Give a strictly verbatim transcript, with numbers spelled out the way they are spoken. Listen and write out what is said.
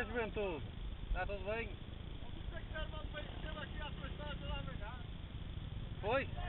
juventude? Está tudo bem? Você que quer uma coisa aqui à sua estrada lá, não é? Foi?